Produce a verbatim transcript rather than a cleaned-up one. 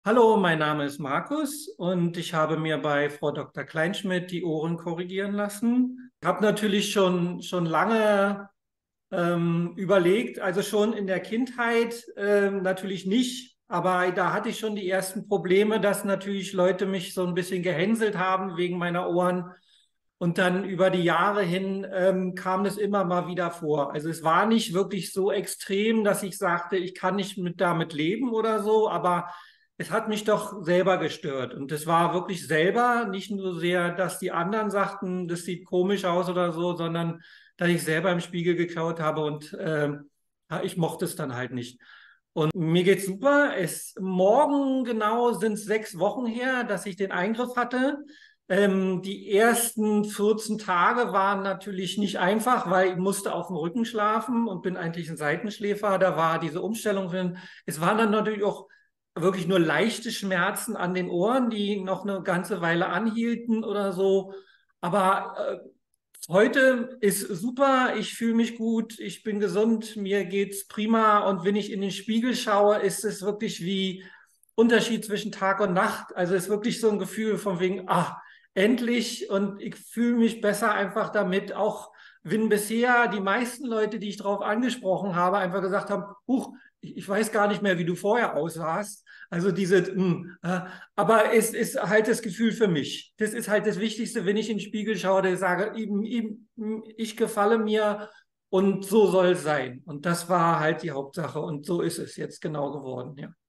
Hallo, mein Name ist Markus und ich habe mir bei Frau Doktor Kleinschmidt die Ohren korrigieren lassen. Ich habe natürlich schon, schon lange ähm, überlegt, also schon in der Kindheit ähm, natürlich nicht, aber da hatte ich schon die ersten Probleme, dass natürlich Leute mich so ein bisschen gehänselt haben wegen meiner Ohren. Und dann über die Jahre hin ähm, kam das immer mal wieder vor. Also es war nicht wirklich so extrem, dass ich sagte, ich kann nicht mit damit leben oder so, aber es hat mich doch selber gestört. Und es war wirklich selber, nicht nur sehr, dass die anderen sagten, das sieht komisch aus oder so, sondern dass ich selber im Spiegel geschaut habe und äh, ich mochte es dann halt nicht. Und mir geht's super. Es, morgen genau sind es sechs Wochen her, dass ich den Eingriff hatte. Ähm, die ersten vierzehn Tage waren natürlich nicht einfach, weil ich musste auf dem Rücken schlafen und bin eigentlich ein Seitenschläfer. Da war diese Umstellung drin. Es waren dann natürlich auch wirklich nur leichte Schmerzen an den Ohren, die noch eine ganze Weile anhielten oder so. Aber äh, heute ist super, ich fühle mich gut, ich bin gesund, mir geht's prima und wenn ich in den Spiegel schaue, ist es wirklich wie Unterschied zwischen Tag und Nacht. Also es ist wirklich so ein Gefühl von wegen, ah, endlich und ich fühle mich besser einfach damit, auch wenn bisher die meisten Leute, die ich darauf angesprochen habe, einfach gesagt haben, huch, ich, ich weiß gar nicht mehr, wie du vorher aussahst. Also diese, mh, äh, aber es ist halt das Gefühl für mich. Das ist halt das Wichtigste, wenn ich in den Spiegel schaue, dass ich sage, eben, eben, ich gefalle mir und so soll es sein. Und das war halt die Hauptsache und so ist es jetzt genau geworden, ja.